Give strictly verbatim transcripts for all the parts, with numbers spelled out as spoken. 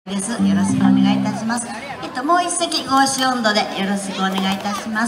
です。よろしくお願いいたします。えっともう一席合詞温度でよろしくお願いいたします。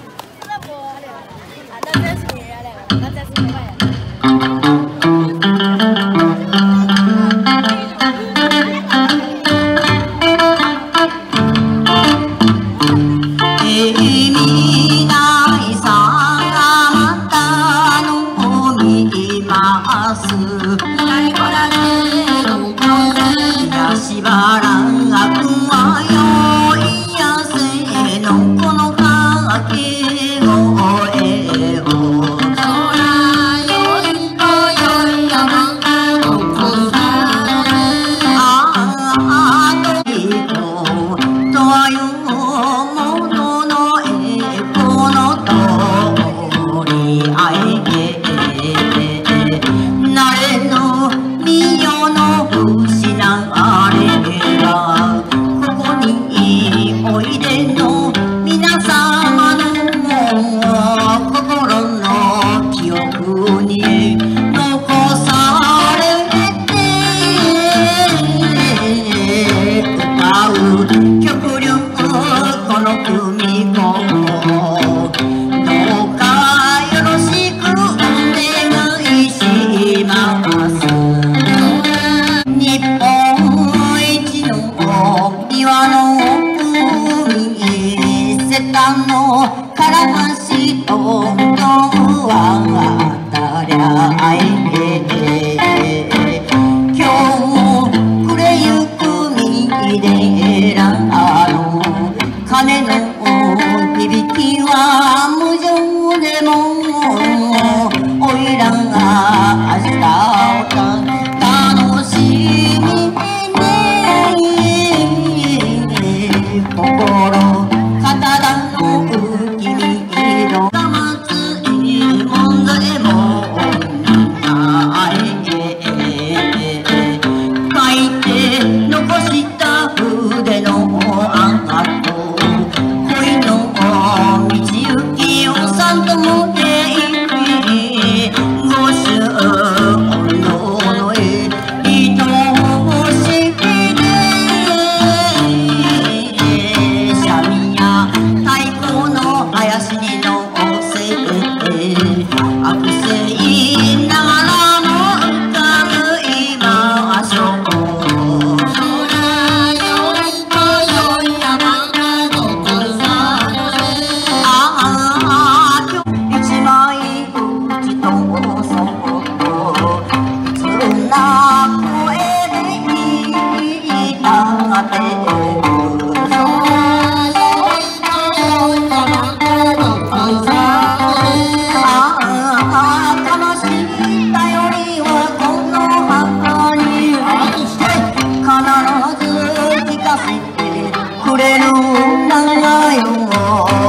しばらくはよいやせのこのかけ声をそらよいとよいやまのこさああといとというもののえこのとりあえなれのみよの不死なおいでの皆様の心の記憶に残されて歌う極力この組子どうかよろしくお願いします。日本一の岩ののからましとんとはたりゃえ今日も暮れゆくみでらの鐘の響きは無情でもおいらが明日を楽しみね心くれるなよ